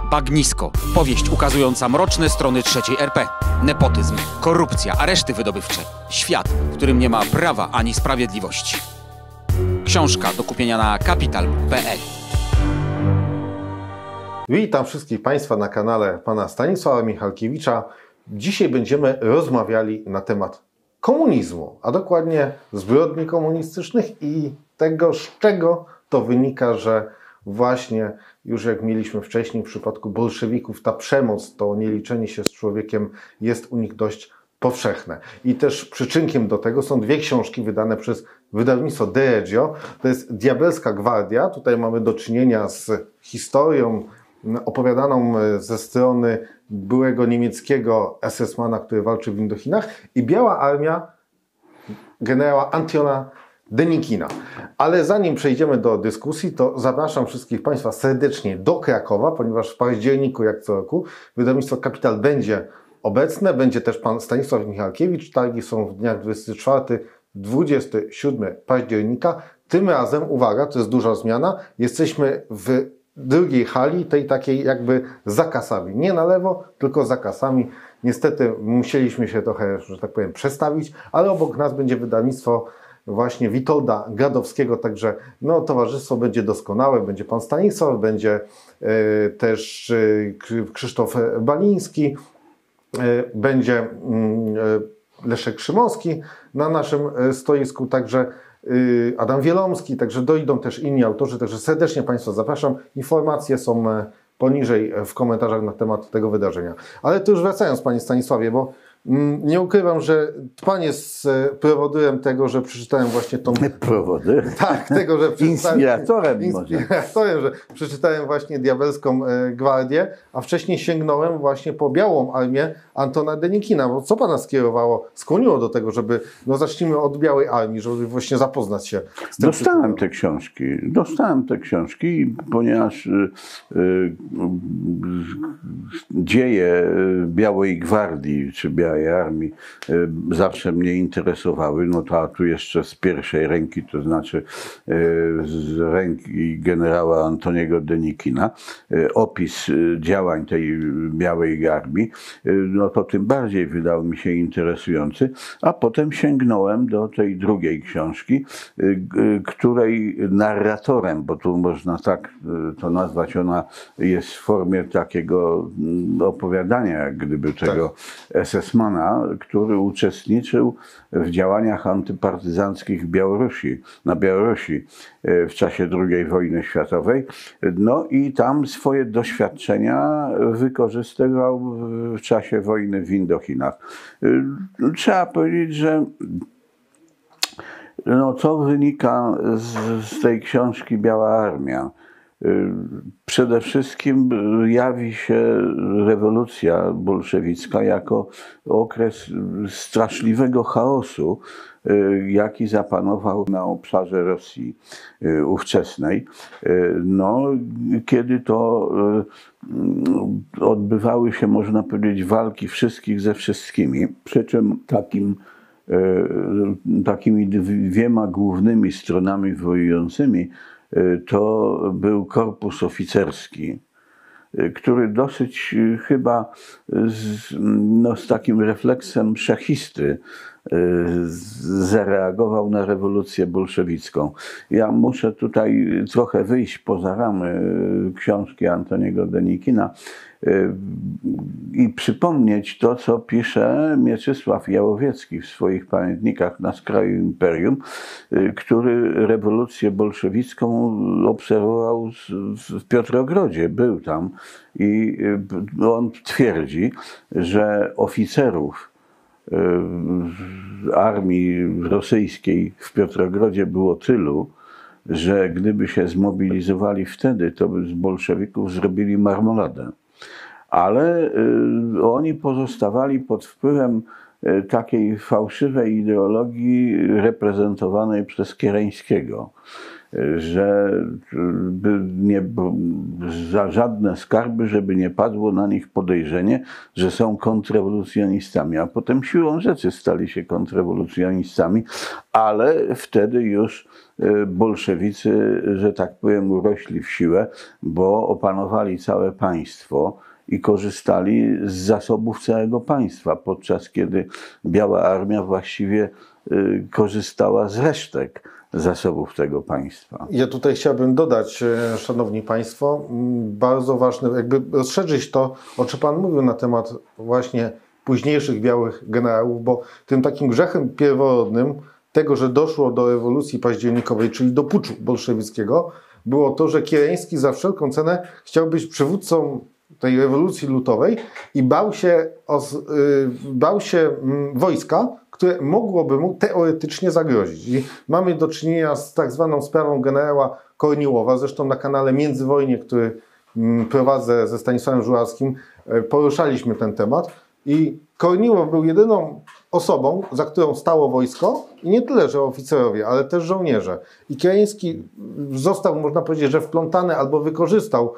Bagnisko. Powieść ukazująca mroczne strony III RP. Nepotyzm, korupcja, areszty wydobywcze. Świat, w którym nie ma prawa ani sprawiedliwości. Książka do kupienia na kapital.pl. Witam wszystkich Państwa na kanale pana Stanisława Michalkiewicza. Dzisiaj będziemy rozmawiali na temat komunizmu, a dokładnie zbrodni komunistycznych i tego, z czego to wynika, że właśnie już jak mieliśmy wcześniej w przypadku bolszewików, ta przemoc, to nieliczenie się z człowiekiem jest u nich dość powszechne. I też przyczynkiem do tego są dwie książki wydane przez wydawnictwo De Reggio. To jest Diabelska Gwardia. Tutaj mamy do czynienia z historią opowiadaną ze strony byłego niemieckiego SS-mana, który walczy w Indochinach, i Biała Armia generała Antiona Denikina. Ale zanim przejdziemy do dyskusji, to zapraszam wszystkich Państwa serdecznie do Krakowa, ponieważ w październiku, jak co roku, wydawnictwo Kapital będzie obecne. Będzie też pan Stanisław Michalkiewicz. Targi są w dniach 24-27 października. Tym razem, uwaga, to jest duża zmiana, jesteśmy w drugiej hali, tej takiej jakby za kasami. Nie na lewo, tylko za kasami. Niestety musieliśmy się trochę, że tak powiem, przestawić, ale obok nas będzie wydawnictwo właśnie Witolda Gradowskiego, także no, towarzystwo będzie doskonałe. Będzie pan Stanisław, będzie też Krzysztof Baliński, będzie Leszek Szymowski na naszym stoisku, także Adam Wielomski, także dojdą też inni autorzy, także serdecznie Państwa zapraszam. Informacje są poniżej w komentarzach na temat tego wydarzenia. Ale to już wracając, Panie Stanisławie, bo nie ukrywam, że Pan jest prowodyrem tego, że przeczytałem właśnie tą... Prowodyrem? Tak, tego, że przeczytałem... Inspiratorem, że przeczytałem właśnie Diabelską Gwardię, a wcześniej sięgnąłem właśnie po Białą Armię Antona Denikina. Bo co Pana skierowało, skłoniło do tego, żeby... No zacznijmy od Białej Armii, żeby właśnie zapoznać się z tym. Dostałem te książki, ponieważ dzieje Białej Gwardii, czy Białej Armii zawsze mnie interesowały, no to a tu jeszcze z pierwszej ręki, to znaczy z ręki generała Antoniego Denikina, opis działań tej Białej Armii, no to tym bardziej wydał mi się interesujący, a potem sięgnąłem do tej drugiej książki, której narratorem, bo tu można tak to nazwać, ona jest w formie takiego opowiadania, jak gdyby tego SS-mana, który uczestniczył w działaniach antypartyzanckich na Białorusi w czasie II wojny światowej. No i tam swoje doświadczenia wykorzystywał w czasie wojny w Indochinach. Trzeba powiedzieć, że no, co wynika z tej książki Biała Armia? Przede wszystkim jawi się rewolucja bolszewicka jako okres straszliwego chaosu, jaki zapanował na obszarze Rosji ówczesnej. No, kiedy to odbywały się, można powiedzieć, walki wszystkich ze wszystkimi, przy czym takimi dwiema głównymi stronami wojującymi to był korpus oficerski, który dosyć chyba z takim refleksem szachisty zareagował na rewolucję bolszewicką. Ja muszę tutaj trochę wyjść poza ramy książki Antoniego Denikina i przypomnieć to, co pisze Mieczysław Jałowiecki w swoich pamiętnikach Na skraju imperium, który rewolucję bolszewicką obserwował w Piotrogrodzie, był tam i on twierdzi, że oficerów armii rosyjskiej w Piotrogrodzie było tylu, że gdyby się zmobilizowali wtedy, to by z bolszewików zrobili marmoladę. Ale oni pozostawali pod wpływem takiej fałszywej ideologii reprezentowanej przez Kiereńskiego. że za żadne skarby, żeby nie padło na nich podejrzenie, że są kontrrewolucjonistami, a potem siłą rzeczy stali się kontrrewolucjonistami, ale wtedy już bolszewicy, że tak powiem, urośli w siłę, bo opanowali całe państwo i korzystali z zasobów całego państwa, podczas kiedy Biała Armia właściwie korzystała z resztek zasobów tego państwa. Ja tutaj chciałbym dodać, szanowni państwo, bardzo ważne, jakby rozszerzyć to, o czym pan mówił na temat właśnie późniejszych białych generałów, bo tym takim grzechem pierworodnym tego, że doszło do rewolucji październikowej, czyli do puczu bolszewickiego, było to, że Kiereński za wszelką cenę chciał być przywódcą tej rewolucji lutowej i bał się wojska, które mogłoby mu teoretycznie zagrozić. I mamy do czynienia z tak zwaną sprawą generała Korniłowa, zresztą na kanale Międzywojnie, który prowadzę ze Stanisławem Żuławskim, poruszaliśmy ten temat. I Korniłow był jedyną osobą, za którą stało wojsko i nie tyle, że oficerowie, ale też żołnierze. I Kiereński został, można powiedzieć, że wplątany albo wykorzystał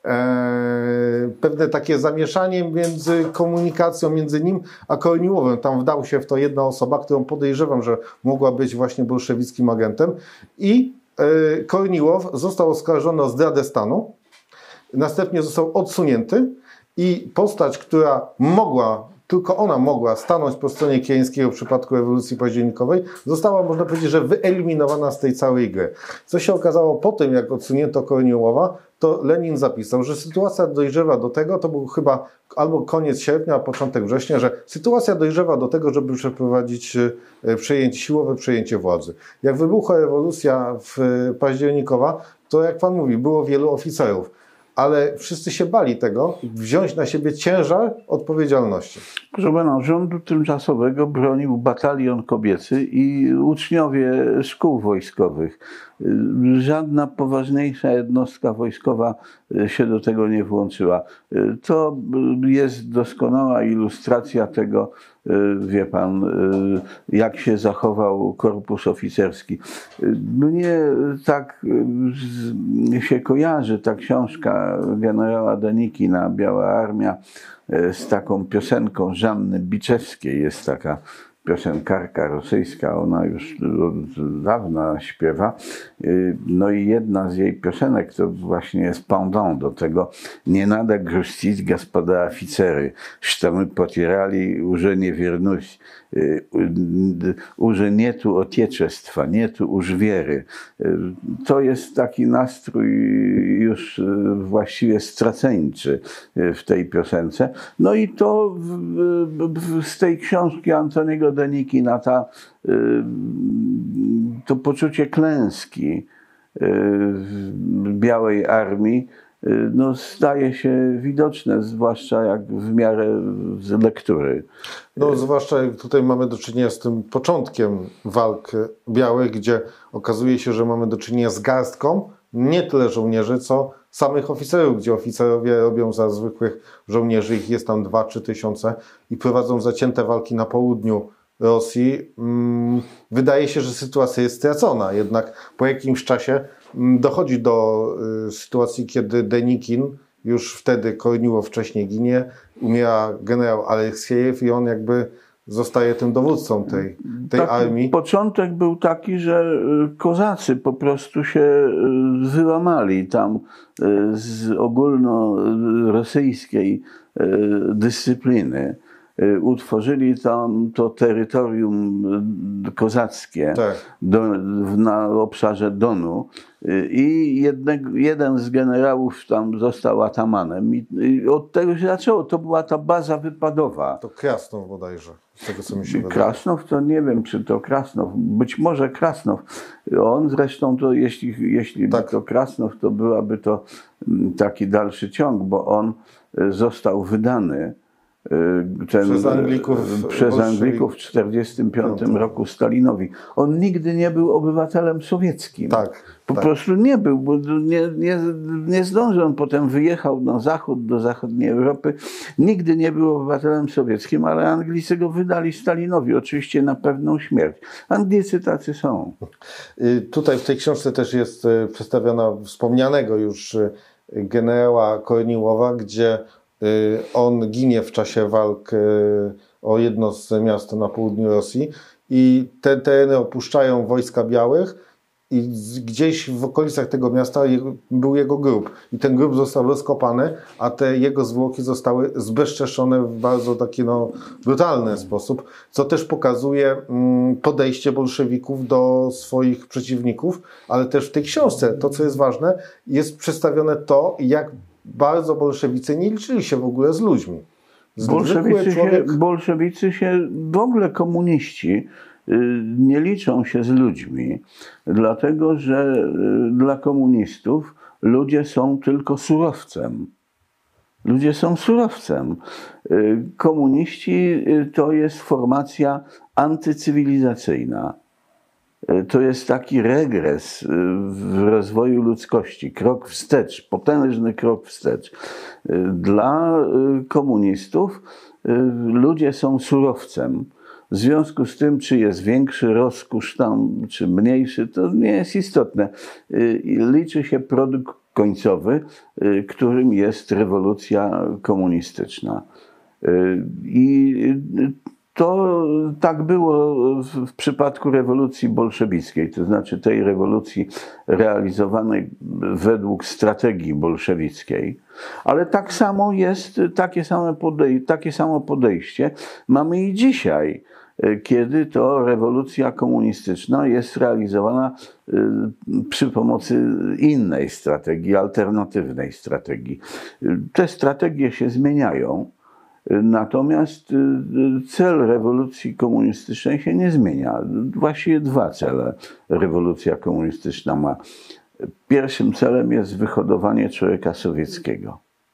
pewne takie zamieszanie między komunikacją między nim a Korniłowem. Tam wdał się w to jedna osoba, którą podejrzewam, że mogła być właśnie bolszewickim agentem. I Korniłow został oskarżony o zdradę stanu. Następnie został odsunięty i postać, która tylko ona mogła stanąć po stronie Kiereńskiego w przypadku rewolucji październikowej, została, można powiedzieć, że wyeliminowana z tej całej gry. Co się okazało po tym, jak odsunięto Korniłowa, to Lenin zapisał, że sytuacja dojrzewa do tego, to był chyba albo koniec sierpnia, a początek września, że sytuacja dojrzewa do tego, żeby przeprowadzić siłowe przejęcie władzy. Jak wybuchła rewolucja październikowa, to jak pan mówi, było wielu oficerów, ale wszyscy się bali tego, wziąć na siebie ciężar odpowiedzialności. Proszę pana, rządu tymczasowego bronił batalion kobiecy i uczniowie szkół wojskowych. Żadna poważniejsza jednostka wojskowa się do tego nie włączyła. To jest doskonała ilustracja tego, wie pan, jak się zachował korpus oficerski. Mnie tak się kojarzy ta książka generała Denikina, Biała Armia, z taką piosenką Żanny Biczewskiej. Jest taka piosenkarka rosyjska, ona już od dawna śpiewa. No i jedna z jej piosenek to właśnie jest pendant do tego. Nie nada грустить, господа офицеры, что мы потеряли уже неверность, уже нету отечества, нету już wiery. To jest taki nastrój już właściwie straceńczy w tej piosence. No i to z tej książki Antoniego Denikina to poczucie klęski Białej Armii no, staje się widoczne, zwłaszcza jak w miarę z lektury. No, zwłaszcza jak tutaj mamy do czynienia z tym początkiem walk białych, gdzie okazuje się, że mamy do czynienia z garstką nie tyle żołnierzy, co samych oficerów, gdzie oficerowie robią za zwykłych żołnierzy, ich jest tam 2-3 tysiące i prowadzą zacięte walki na południu Rosji. Wydaje się, że sytuacja jest stracona, jednak po jakimś czasie dochodzi do sytuacji, kiedy Denikin, już wtedy Korniłow wcześniej ginie, umiera generał Aleksiejew i on jakby zostaje tym dowódcą tej armii. Początek był taki, że kozacy po prostu się wyłamali tam z ogólnorosyjskiej dyscypliny. Utworzyli tam to terytorium kozackie na obszarze Donu i jeden z generałów tam został atamanem i od tego się zaczęło. To była ta baza wypadowa. To Krasnow bodajże, z tego co mi się wydaje. Krasnow to nie wiem, czy to Krasnow. Być może Krasnow. On zresztą to, jeśli by to Krasnow, to byłaby to taki dalszy ciąg, bo on został wydany Przez Anglików w 1945 roku Stalinowi. On nigdy nie był obywatelem sowieckim. Po prostu nie był, bo nie zdążył. On potem wyjechał na zachód, do zachodniej Europy. Nigdy nie był obywatelem sowieckim, ale Anglicy go wydali Stalinowi, oczywiście na pewną śmierć. Anglicy tacy są. Tutaj w tej książce też jest przedstawiona wspomnianego już generała Korniłowa, gdzie on ginie w czasie walk o jedno z miast na południu Rosji i te tereny opuszczają wojska białych i gdzieś w okolicach tego miasta był jego grób i ten grób został rozkopany, a te jego zwłoki zostały zbezczeszone w bardzo taki brutalny sposób, co też pokazuje podejście bolszewików do swoich przeciwników, ale też w tej książce, to co jest ważne, jest przedstawione to, jak bardzo bolszewicy nie liczyli się w ogóle z ludźmi. Bolszewicy się, w ogóle komuniści nie liczą się z ludźmi, dlatego że dla komunistów ludzie są tylko surowcem. Ludzie są surowcem. Komuniści to jest formacja antycywilizacyjna. To jest taki regres w rozwoju ludzkości, krok wstecz, potężny krok wstecz. Dla komunistów ludzie są surowcem. W związku z tym, czy jest większy rozkosz tam, czy mniejszy, to nie jest istotne. Liczy się produkt końcowy, którym jest rewolucja komunistyczna. I to tak było w przypadku rewolucji bolszewickiej, to znaczy tej rewolucji realizowanej według strategii bolszewickiej. Ale tak samo jest, takie samo podejście mamy i dzisiaj, kiedy to rewolucja komunistyczna jest realizowana przy pomocy innej strategii, alternatywnej strategii. Te strategie się zmieniają. Natomiast cel rewolucji komunistycznej się nie zmienia. Właściwie dwa cele rewolucja komunistyczna ma. Pierwszym celem jest wyhodowanie człowieka sowieckiego.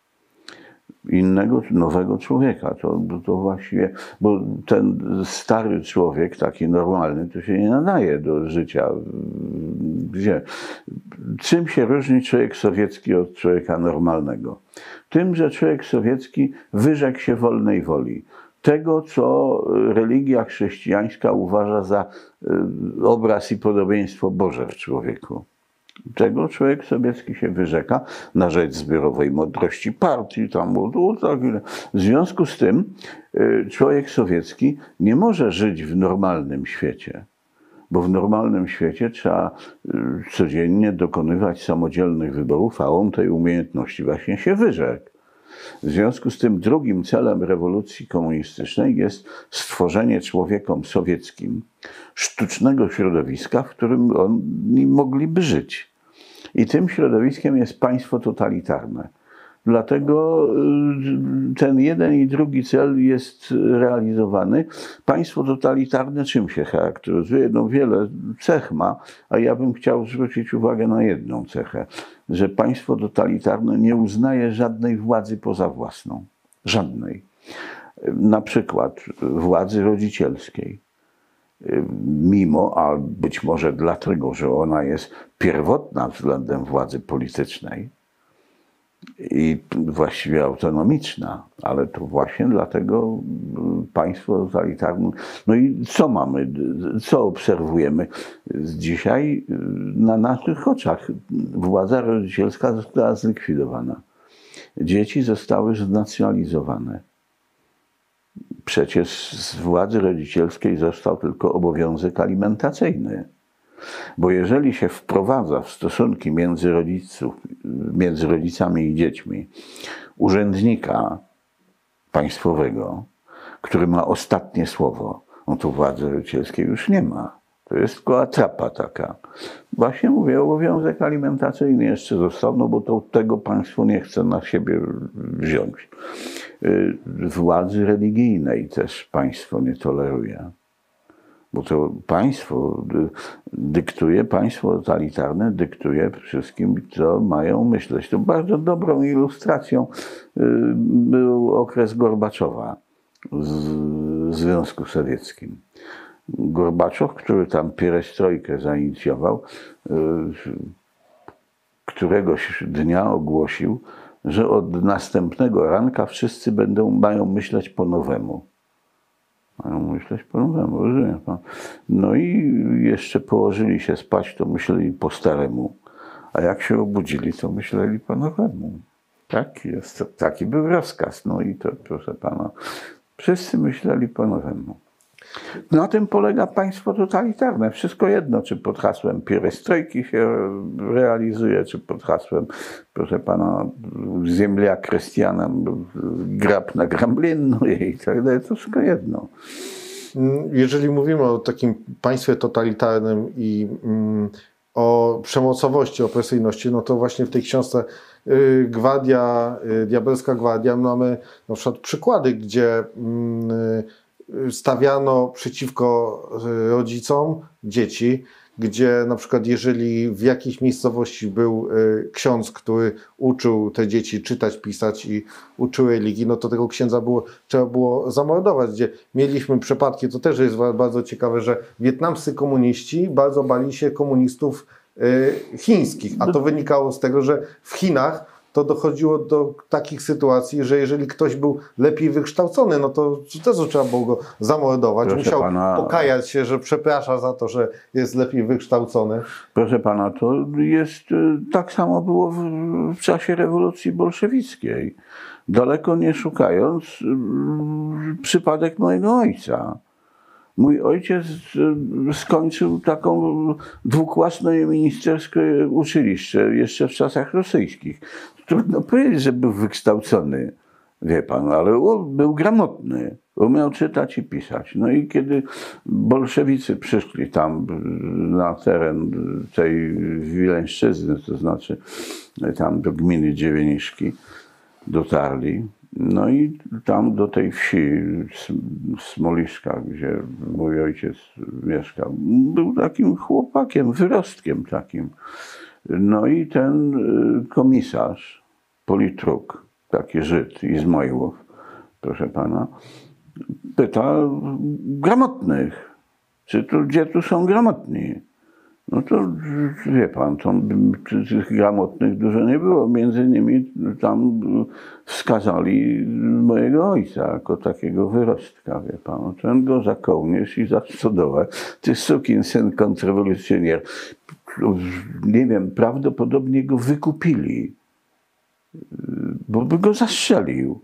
Innego, nowego człowieka. To właściwie, bo ten stary człowiek, taki normalny, to się nie nadaje do życia. Gdzie? Czym się różni człowiek sowiecki od człowieka normalnego? Tym, że człowiek sowiecki wyrzekł się wolnej woli. Tego, co religia chrześcijańska uważa za obraz i podobieństwo Boże w człowieku. Tego człowiek sowiecki się wyrzeka na rzecz zbiorowej mądrości partii. W związku z tym człowiek sowiecki nie może żyć w normalnym świecie. Bo w normalnym świecie trzeba codziennie dokonywać samodzielnych wyborów, a on tej umiejętności właśnie się wyrzekł. W związku z tym drugim celem rewolucji komunistycznej jest stworzenie człowiekom sowieckim sztucznego środowiska, w którym oni mogliby żyć. I tym środowiskiem jest państwo totalitarne. Dlatego ten jeden i drugi cel jest realizowany. Państwo totalitarne czym się charakteryzuje? No wiele cech ma, a ja bym chciał zwrócić uwagę na jedną cechę, że państwo totalitarne nie uznaje żadnej władzy poza własną. Żadnej. Na przykład władzy rodzicielskiej. Mimo, a być może dlatego, że ona jest pierwotna względem władzy politycznej, i właściwie autonomiczna, ale to właśnie dlatego państwo totalitarne. No i co mamy, co obserwujemy? Dzisiaj na naszych oczach władza rodzicielska została zlikwidowana. Dzieci zostały znacjonalizowane. Przecież z władzy rodzicielskiej został tylko obowiązek alimentacyjny. Bo jeżeli się wprowadza w stosunki między rodzicami i dziećmi urzędnika państwowego, który ma ostatnie słowo, no to władzy rodzicielskiej już nie ma. To jest tylko atrapa taka. Właśnie mówię, obowiązek alimentacyjny jeszcze został, no bo to tego państwo nie chce na siebie wziąć. Władzy religijnej też państwo nie toleruje. Bo to państwo dyktuje, państwo totalitarne dyktuje wszystkim, co mają myśleć. To bardzo dobrą ilustracją był okres Gorbaczowa w Związku Sowieckim. Gorbaczow, który tam pierestrojkę zainicjował, któregoś dnia ogłosił, że od następnego ranka wszyscy mają myśleć po nowemu. Mają myśleć po nowemu, rozumie pan? No i jeszcze położyli się spać, to myśleli po staremu. A jak się obudzili, to myśleli po nowemu. Taki był rozkaz. No i to, proszę pana, wszyscy myśleli po nowemu. Na tym polega państwo totalitarne. Wszystko jedno, czy pod hasłem pierestrojki się realizuje, czy pod hasłem, proszę pana, ziemia chrześcijanom, grab na gramblinną i tak dalej. To wszystko jedno. Jeżeli mówimy o takim państwie totalitarnym i o przemocowości, opresyjności, no to właśnie w tej książce Gwardia, Diabelska Gwardia mamy na przykład przykłady, gdzie stawiano przeciwko rodzicom dzieci, gdzie na przykład jeżeli w jakiejś miejscowości był ksiądz, który uczył te dzieci czytać, pisać i uczył religii, no to tego księdza trzeba było zamordować. Gdzie mieliśmy przypadki, to też jest bardzo ciekawe, że wietnamscy komuniści bardzo bali się komunistów chińskich, a to wynikało z tego, że w Chinach to dochodziło do takich sytuacji, że jeżeli ktoś był lepiej wykształcony, no to też trzeba było go zamordować. Proszę musiał pana, pokajać się, że przeprasza za to, że jest lepiej wykształcony. Proszę pana, to jest tak samo było w czasie rewolucji bolszewickiej. Daleko nie szukając, przypadek mojego ojca. Mój ojciec skończył taką dwuklasne ministerskie uczyliście jeszcze w czasach rosyjskich. Trudno powiedzieć, że był wykształcony, wie pan, ale był gramotny. Umiał czytać i pisać. No i kiedy bolszewicy przyszli tam na teren tej Wileńszczyzny, to znaczy tam do gminy Dziewieniszki, dotarli. No i tam do tej wsi Smoliszka, gdzie mój ojciec mieszkał, był takim chłopakiem, wyrostkiem takim. No i ten komisarz, politruk, taki Żyd Izmojłow, proszę pana, pyta gramotnych, gdzie tu są gramotni? No to wie pan, tych gramotnych dużo nie było. Między innymi tam wskazali mojego ojca jako takiego wyrostka, wie pan. Ten go za kołnierz i za stodołę. Ty sukinsyn kontrrewolucjonier. Nie wiem, prawdopodobnie go wykupili, bo by go zastrzelił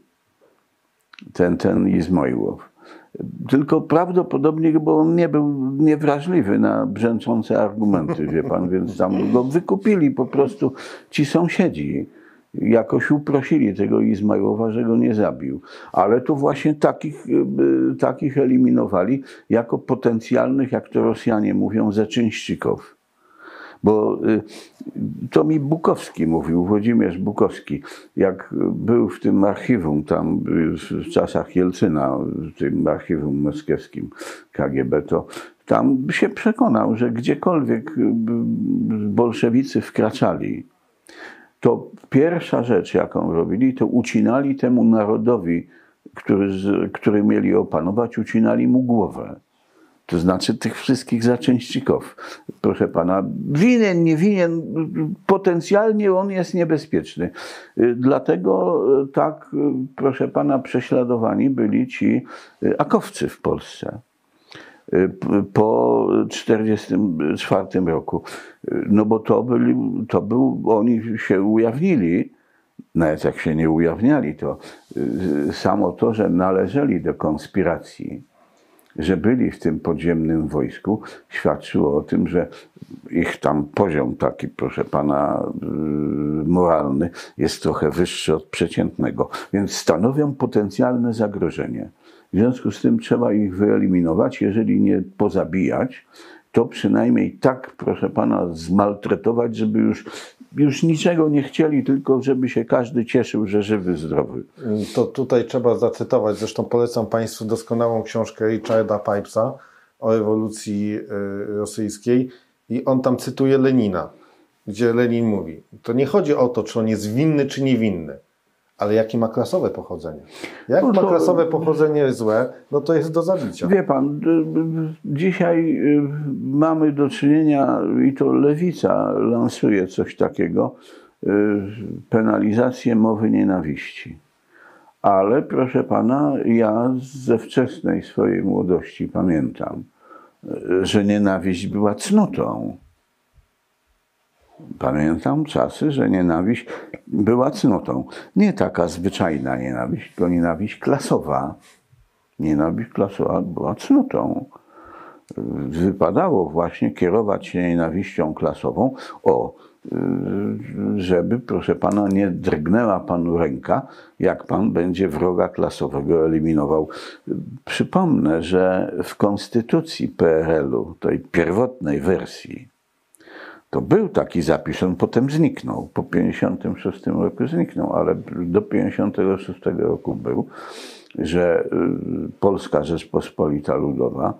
ten Izmojłow. Tylko prawdopodobnie, bo on nie był niewrażliwy na brzęczące argumenty, wie pan, więc tam go wykupili po prostu ci sąsiedzi. Jakoś uprosili tego Izmajłowa, że go nie zabił. Ale tu właśnie takich eliminowali jako potencjalnych, jak to Rosjanie mówią, zaczyńszczyków. Bo to mi Bukowski mówił, Włodzimierz Bukowski, jak był w tym archiwum tam w czasach Jelcyna, w tym archiwum moskiewskim KGB, to tam się przekonał, że gdziekolwiek bolszewicy wkraczali, to pierwsza rzecz, jaką robili, to ucinali temu narodowi, który mieli opanować, ucinali mu głowę. To znaczy tych wszystkich zaczęźcików. Proszę pana, winien, nie winien, potencjalnie on jest niebezpieczny. Dlatego tak, proszę pana, prześladowani byli ci akowcy w Polsce po 1944 roku. No bo oni się ujawnili, nawet jak się nie ujawniali, to samo to, że należeli do konspiracji, że byli w tym podziemnym wojsku, świadczyło o tym, że ich tam poziom taki, proszę pana, moralny jest trochę wyższy od przeciętnego, więc stanowią potencjalne zagrożenie. W związku z tym trzeba ich wyeliminować, jeżeli nie pozabijać, to przynajmniej tak, proszę pana, zmaltretować, żeby już niczego nie chcieli, tylko żeby się każdy cieszył, że żywy, zdrowy. To tutaj trzeba zacytować, zresztą polecam państwu doskonałą książkę Richarda Pipesa, o rewolucji rosyjskiej i on tam cytuje Lenina, gdzie Lenin mówi, to nie chodzi o to, czy on jest winny, czy niewinny, ale jakie ma klasowe pochodzenie. Jak ma klasowe pochodzenie złe, no to jest do zabicia. Wie pan, dzisiaj mamy do czynienia, i to lewica lansuje coś takiego, penalizację mowy nienawiści. Ale proszę pana, ja ze wczesnej swojej młodości pamiętam, że nienawiść była cnotą. Pamiętam czasy, że nienawiść była cnotą. Nie taka zwyczajna nienawiść, tylko nienawiść klasowa. Nienawiść klasowa była cnotą. Wypadało właśnie kierować się nienawiścią klasową, żeby, proszę pana, nie drgnęła panu ręka, jak pan będzie wroga klasowego eliminował. Przypomnę, że w konstytucji PRL-u, tej pierwotnej wersji, to był taki zapis, on potem zniknął. Po 1956 roku zniknął, ale do 1956 roku był, że Polska Rzeczpospolita Ludowa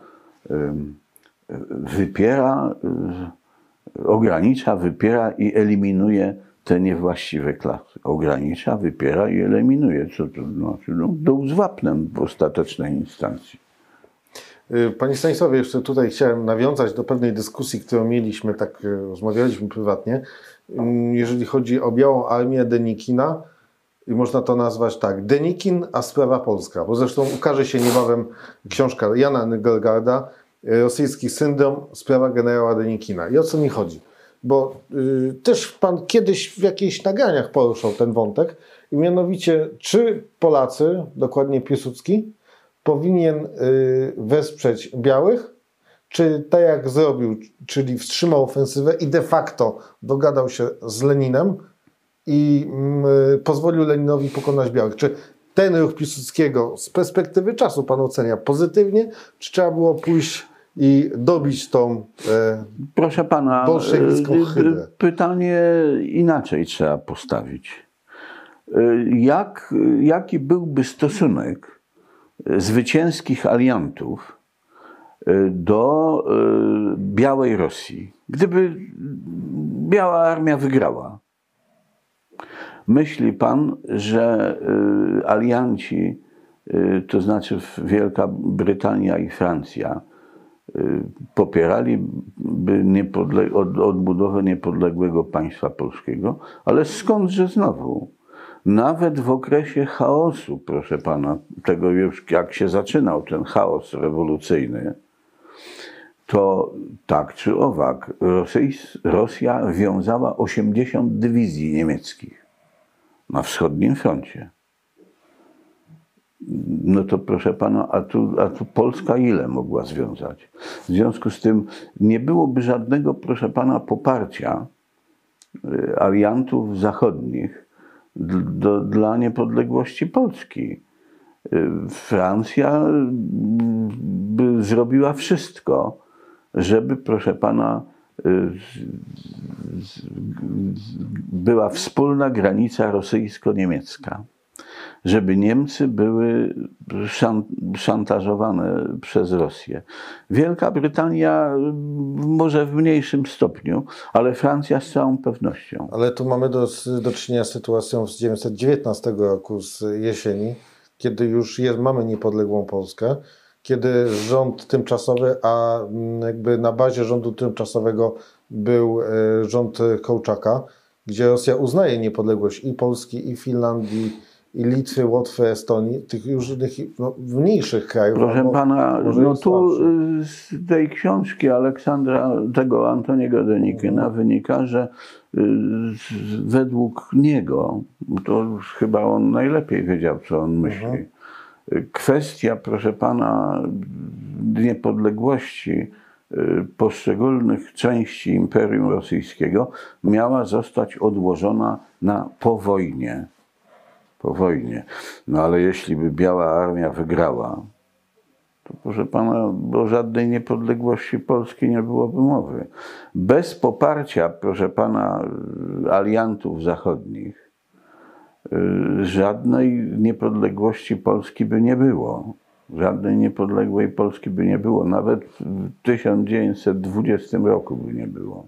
ogranicza, wypiera i eliminuje te niewłaściwe klasy. Ogranicza, wypiera i eliminuje. Co to znaczy? No, dół z wapnem w ostatecznej instancji. Panie Stanisławie, jeszcze tutaj chciałem nawiązać do pewnej dyskusji, którą mieliśmy, tak rozmawialiśmy prywatnie. Jeżeli chodzi o Białą Armię Denikina, i można to nazwać tak, Denikin, a sprawa polska, bo zresztą ukaże się niebawem książka Jana Nygelgarda, Rosyjski syndrom, sprawa generała Denikina. I o co mi chodzi? Bo też pan kiedyś w jakichś nagraniach poruszał ten wątek, i mianowicie, czy Polacy, dokładnie Piłsudski, powinien wesprzeć białych, czy tak jak zrobił, czyli wstrzymał ofensywę i de facto dogadał się z Leninem i pozwolił Leninowi pokonać białych. Czy ten ruch Piłsudskiego z perspektywy czasu pan ocenia pozytywnie, czy trzeba było pójść i dobić tą proszę pana, bolszewicką hydrę? Pytanie inaczej trzeba postawić. Jaki byłby stosunek zwycięskich aliantów do Białej Rosji, gdyby Biała Armia wygrała? Myśli pan, że alianci, to znaczy Wielka Brytania i Francja, popieraliby odbudowę niepodległego państwa polskiego? Ale skądże znowu? Nawet w okresie chaosu, proszę pana, tego już jak się zaczynał ten chaos rewolucyjny, to tak czy owak Rosja wiązała 80 dywizji niemieckich na wschodnim froncie. No to proszę pana, a tu Polska ile mogła związać? W związku z tym nie byłoby żadnego, proszę pana, poparcia aliantów zachodnich dla niepodległości Polski. Francja by zrobiła wszystko, żeby, proszę pana, była wspólna granica rosyjsko-niemiecka. Żeby Niemcy były szantażowane przez Rosję. Wielka Brytania może w mniejszym stopniu, ale Francja z całą pewnością. Ale tu mamy do czynienia z sytuacją z 1919 roku, z jesieni, kiedy już mamy niepodległą Polskę, kiedy rząd tymczasowy, a jakby na bazie rządu tymczasowego był rząd Kołczaka, gdzie Rosja uznaje niepodległość i Polski, i Finlandii, i Litwy, Łotwy, Estonii, tych już mniejszych krajów. Proszę pana, no tu z tej książki tego Antoniego Denikina wynika, że według niego, to już chyba on najlepiej wiedział, co on myśli, kwestia, proszę pana, niepodległości poszczególnych części Imperium Rosyjskiego miała zostać odłożona po wojnie. Po wojnie. No ale jeśli by Biała Armia wygrała, to proszę pana, o żadnej niepodległości Polski nie byłoby mowy. Bez poparcia, proszę pana, aliantów zachodnich, żadnej niepodległości Polski by nie było. Żadnej niepodległej Polski by nie było. Nawet w 1920 roku by nie było.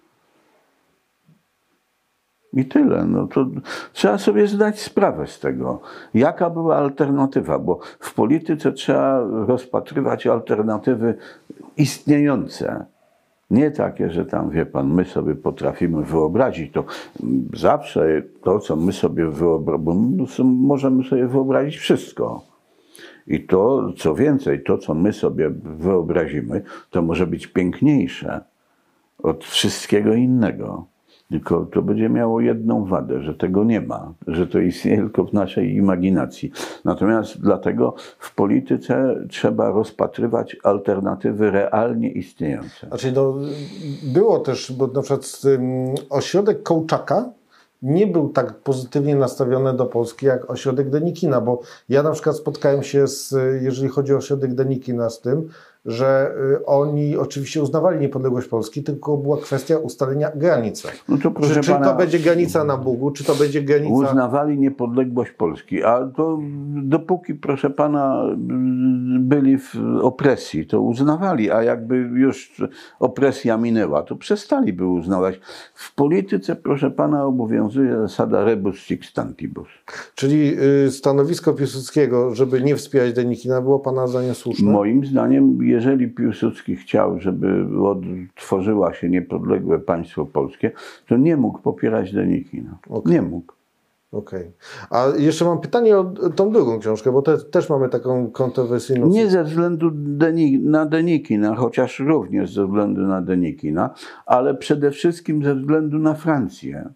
I tyle. No to trzeba sobie zdać sprawę z tego, jaka była alternatywa, bo w polityce trzeba rozpatrywać alternatywy istniejące. Nie takie, że tam, wie pan, my sobie potrafimy wyobrazić to. Zawsze to, co my sobie wyobrazimy, możemy sobie wyobrazić wszystko. I to, co więcej, to, co my sobie wyobrazimy, to może być piękniejsze od wszystkiego innego. Tylko to będzie miało jedną wadę, że tego nie ma, że to istnieje tylko w naszej imaginacji. Natomiast dlatego w polityce trzeba rozpatrywać alternatywy realnie istniejące. Znaczy, no, było też, bo na przykład ośrodek Kołczaka nie był tak pozytywnie nastawiony do Polski jak ośrodek Denikina, bo ja na przykład spotkałem się jeżeli chodzi o ośrodek Denikina z tym, że oni oczywiście uznawali niepodległość Polski, tylko była kwestia ustalenia granicy. No to, czy to będzie granica na Bugu, czy to będzie granica... Uznawali niepodległość Polski, a to dopóki, proszę pana, byli w opresji, to uznawali, a jakby już opresja minęła, to przestaliby uznawać. W polityce, proszę pana, obowiązuje zasada rebus sic stantibus. Czyli stanowisko Piłsudskiego, żeby nie wspierać Denikina, było pana zdaniem słuszne? Moim zdaniem, jeżeli Piłsudski chciał, żeby odtworzyła się niepodległe państwo polskie, to nie mógł popierać Denikina. Okay. Nie mógł. Okej. A jeszcze mam pytanie o tą drugą książkę, bo też mamy taką kontrowersyjną... Nie ze względu na Denikina, chociaż również ze względu na Denikina, ale przede wszystkim ze względu na Francję.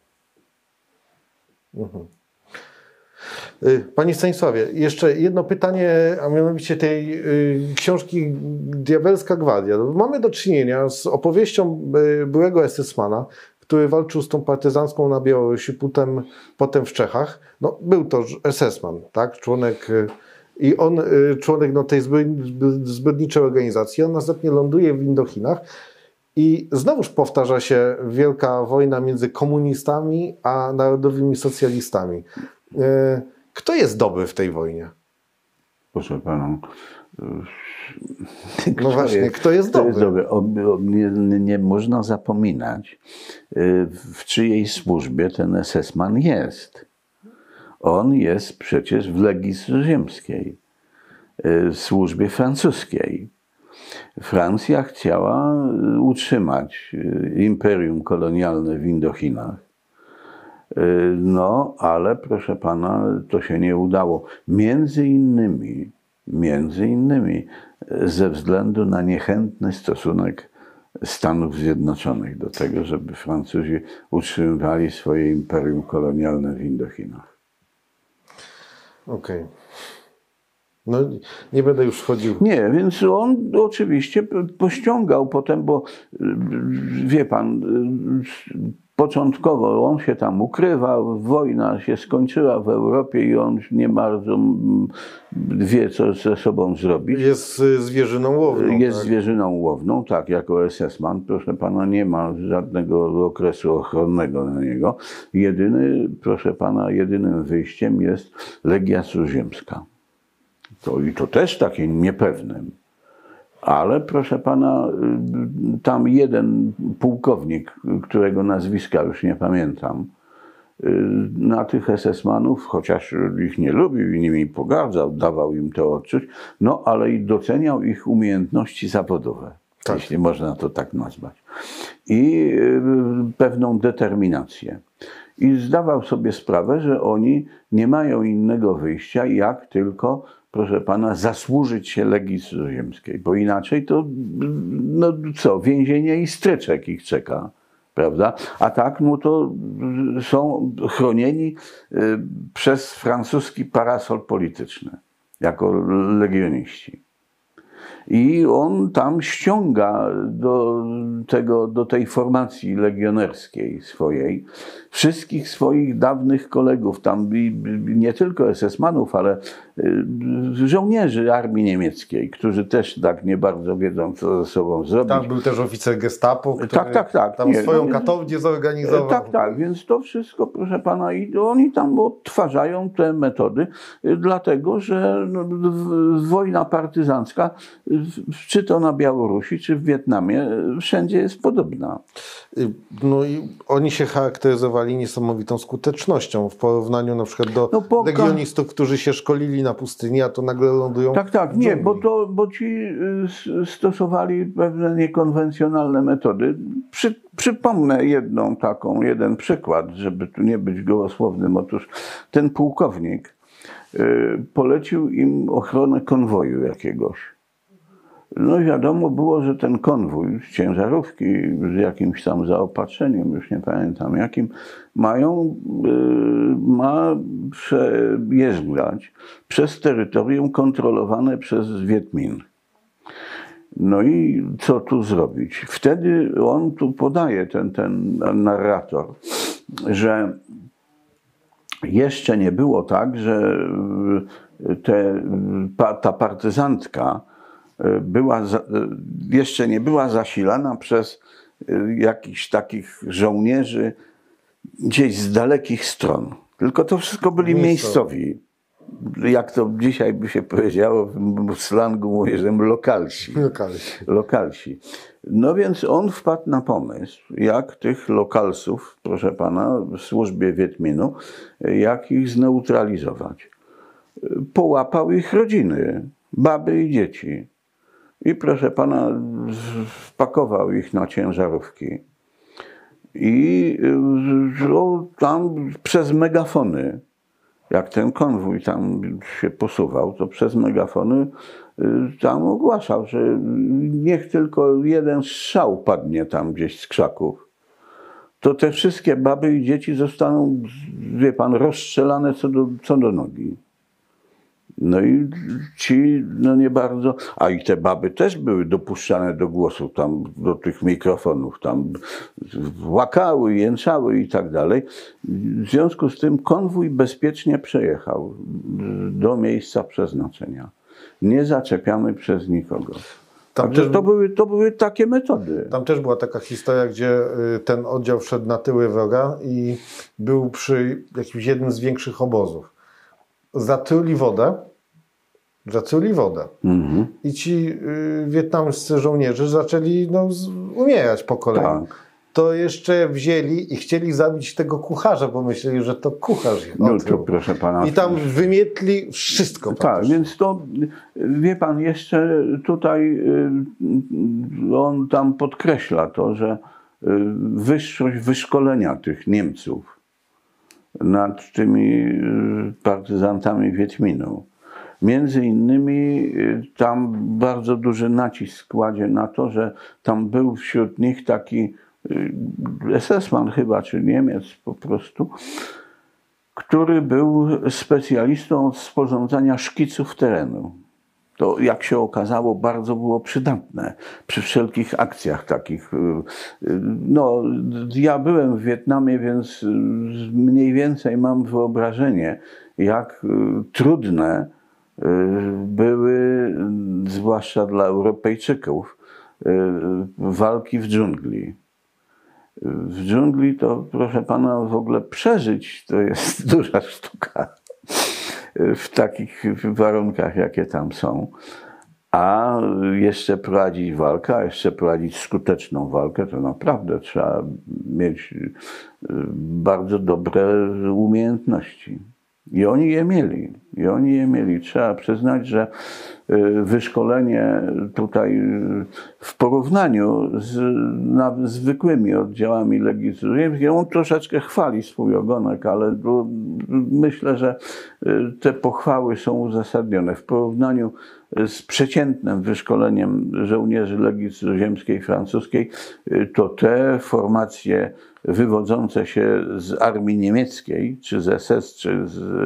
Mhm. Panie Stanisławie, jeszcze jedno pytanie, a mianowicie tej książki Diabelska Gwardia. Mamy do czynienia z opowieścią byłego SS-mana, który walczył z tą partyzancką na Białorusi, potem w Czechach. No, był to SS-man, tak? Członek tej zbrodniczej organizacji. On następnie ląduje w Indochinach i znowuż powtarza się wielka wojna między komunistami a narodowymi socjalistami. Kto jest dobry w tej wojnie? Proszę pana. No właśnie, kto jest dobry? Nie można zapominać, w czyjej służbie ten SS-man jest. On jest przecież w Legii Cudzoziemskiej, w służbie francuskiej. Francja chciała utrzymać imperium kolonialne w Indochinach. No, ale proszę pana, to się nie udało. Między innymi ze względu na niechętny stosunek Stanów Zjednoczonych do tego, żeby Francuzi utrzymywali swoje imperium kolonialne w Indochinach. Okej. No, nie będę już wchodził. Nie, więc on oczywiście pościągał potem, bo wie pan, początkowo on się tam ukrywał, wojna się skończyła w Europie i on nie bardzo wie, co ze sobą zrobić. Jest zwierzyną łowną. Jest tak? zwierzyną łowną, tak, jako SS-man, proszę pana, nie ma żadnego okresu ochronnego na niego. Jedynym wyjściem jest Legia Cudzoziemska. I to też takim niepewnym. Ale proszę pana, tam jeden pułkownik, którego nazwiska już nie pamiętam, na tych SS-manów, chociaż ich nie lubił i nimi pogardzał, dawał im to odczuć, no ale i doceniał ich umiejętności zawodowe, tak, jeśli można to tak nazwać. I pewną determinację. I zdawał sobie sprawę, że oni nie mają innego wyjścia, jak tylko, proszę pana, zasłużyć się Legii Cudzoziemskiej, bo inaczej to, no co, więzienie i stryczek ich czeka, prawda? A tak mu to są chronieni przez francuski parasol polityczny, jako legioniści. I on tam ściąga do tej formacji legionerskiej swojej wszystkich swoich dawnych kolegów, tam nie tylko SS-manów, ale żołnierzy armii niemieckiej, którzy też tak nie bardzo wiedzą, co ze sobą zrobić. Tam był też oficer gestapo, który tak. tam swoją katownię zorganizował. Tak, więc to wszystko, proszę pana, i oni tam odtwarzają te metody, dlatego że wojna partyzancka, czy to na Białorusi, czy w Wietnamie, wszędzie jest podobna. No i oni się charakteryzowali niesamowitą skutecznością w porównaniu na przykład do legionistów, którzy się szkolili na pustyni, a to nagle lądują Tak, nie, bo ci stosowali pewne niekonwencjonalne metody. Przypomnę jeden przykład, żeby tu nie być gołosłownym. Otóż ten pułkownik polecił im ochronę konwoju jakiegoś. No i wiadomo było, że ten konwój z ciężarówki z jakimś tam zaopatrzeniem, już nie pamiętam jakim, ma przejeżdżać przez terytorium kontrolowane przez Wietmin. No i co tu zrobić? Wtedy on tu podaje, ten narrator, że jeszcze nie było tak, że ta partyzantka jeszcze nie była zasilana przez jakichś takich żołnierzy gdzieś z dalekich stron. Tylko to wszystko byli miejscowi. Jak to dzisiaj by się powiedziało w slangu młodzieżowym, lokalsi. No więc on wpadł na pomysł, jak tych lokalsów, proszę pana, w służbie Wietminu, jak ich zneutralizować. Połapał ich rodziny, baby i dzieci. I proszę pana, wpakował ich na ciężarówki. I tam przez megafony, jak ten konwój tam się posuwał, to przez megafony tam ogłaszał, że niech tylko jeden strzał padnie tam gdzieś z krzaków, to te wszystkie baby i dzieci zostaną, wie pan, rozstrzelane co do nogi. No i ci, no nie bardzo, a i te baby też były dopuszczane do głosu, tam do tych mikrofonów, tam łakały, jęczały i tak dalej. W związku z tym konwój bezpiecznie przejechał do miejsca przeznaczenia. Nie zaczepiamy przez nikogo. Także to były takie metody. Tam też była taka historia, gdzie ten oddział wszedł na tyły wroga i był przy jakimś jednym z większych obozów. Zatruli wodę. I ci wietnamscy żołnierze zaczęli umierać po kolei. Tak. To jeszcze wzięli i chcieli zabić tego kucharza, bo myśleli, że to kucharz ich otruł. To proszę pana. I tam wymietli wszystko. Tak, więc to, wie pan, jeszcze tutaj on tam podkreśla to, że wyższość wyszkolenia tych Niemców nad tymi partyzantami Wietminu. Między innymi tam bardzo duży nacisk kładzie na to, że tam był wśród nich taki SS-man chyba, czy Niemiec po prostu, który był specjalistą od sporządzania szkiców terenu. To, jak się okazało, bardzo było przydatne przy wszelkich akcjach takich. No, ja byłem w Wietnamie, więc mniej więcej mam wyobrażenie, jak trudne były, zwłaszcza dla Europejczyków, walki w dżungli. W dżungli to, proszę pana, w ogóle przeżyć to jest duża sztuka w takich warunkach, jakie tam są. A jeszcze prowadzić walkę, a jeszcze prowadzić skuteczną walkę, to naprawdę trzeba mieć bardzo dobre umiejętności. I oni je mieli. Trzeba przyznać, że wyszkolenie tutaj w porównaniu z zwykłymi oddziałami Legii Cudzoziemskiej, on troszeczkę chwali swój ogonek, ale myślę, że te pochwały są uzasadnione. W porównaniu z przeciętnym wyszkoleniem żołnierzy Legii Cudzoziemskiej francuskiej, to te formacje wywodzące się z armii niemieckiej, czy z SS, czy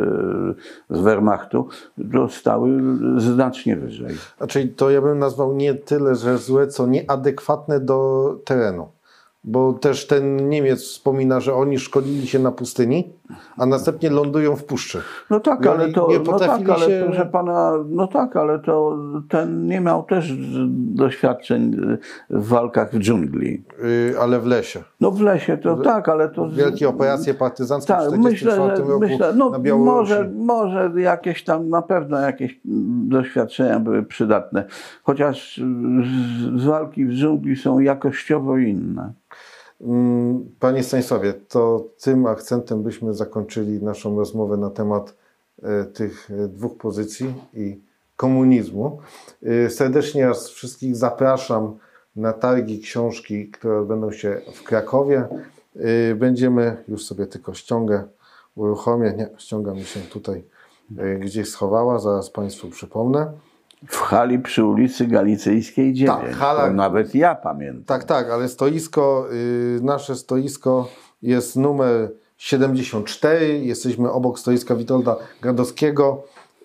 z Wehrmachtu, dostały znacznie wyżej. Znaczy, to ja bym nazwał nie tyle, że złe, co nieadekwatne do terenu. Bo też ten Niemiec wspomina, że oni szkolili się na pustyni, a następnie lądują w puszczy. No tak, I ale oni to, nie no tak, potrafili ale się... proszę pana, no tak, ale to ten nie miał też doświadczeń w walkach w dżungli. ale w lesie. No w lesie to tak, ale to... Wielkie operacje partyzanckie w Tak, 1944 roku no, na Białorusi. może jakieś tam, na pewno jakieś doświadczenia były przydatne. Chociaż z walki w dżungli są jakościowo inne. Panie Stanisławie, to tym akcentem byśmy zakończyli naszą rozmowę na temat tych dwóch pozycji i komunizmu. Serdecznie was wszystkich zapraszam na targi książki, które odbędą się w Krakowie. Będziemy, już sobie tylko uruchomię, nie, ściąga mi się tutaj gdzieś schowała, zaraz Państwu przypomnę. W hali przy ulicy Galicyjskiej 9. Tak, hala... Nawet ja pamiętam. Tak, ale stoisko, nasze stoisko jest numer 74. Jesteśmy obok stoiska Witolda Gradowskiego.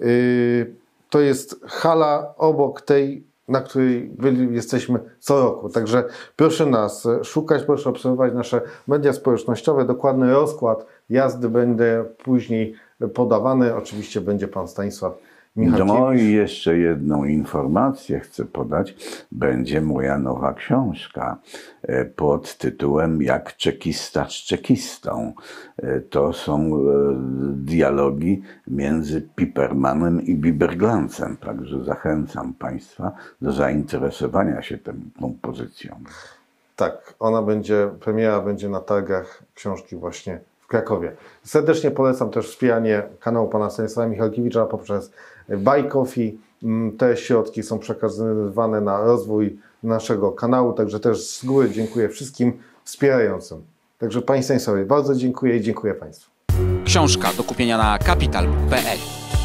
To jest hala obok tej, na której jesteśmy co roku. Także proszę nas szukać, proszę obserwować nasze media społecznościowe. Dokładny rozkład jazdy będzie później podawany. Oczywiście będzie pan Stanisław Michalkiewicz. No i jeszcze jedną informację chcę podać. Będzie moja nowa książka pod tytułem Jak czekista z czekistą. To są dialogi między Pipermanem i Biberglancem. Także zachęcam Państwa do zainteresowania się tą pozycją. Tak, premiera będzie na targach książki właśnie w Krakowie. Serdecznie polecam też wspieranie kanału pana Stanisława Michalkiewicza poprzez Buy Coffee. Te środki są przekazywane na rozwój naszego kanału, także też z góry dziękuję wszystkim wspierającym. Także panie Stanisławie, bardzo dziękuję i dziękuję Państwu. Książka do kupienia na kapital.pl.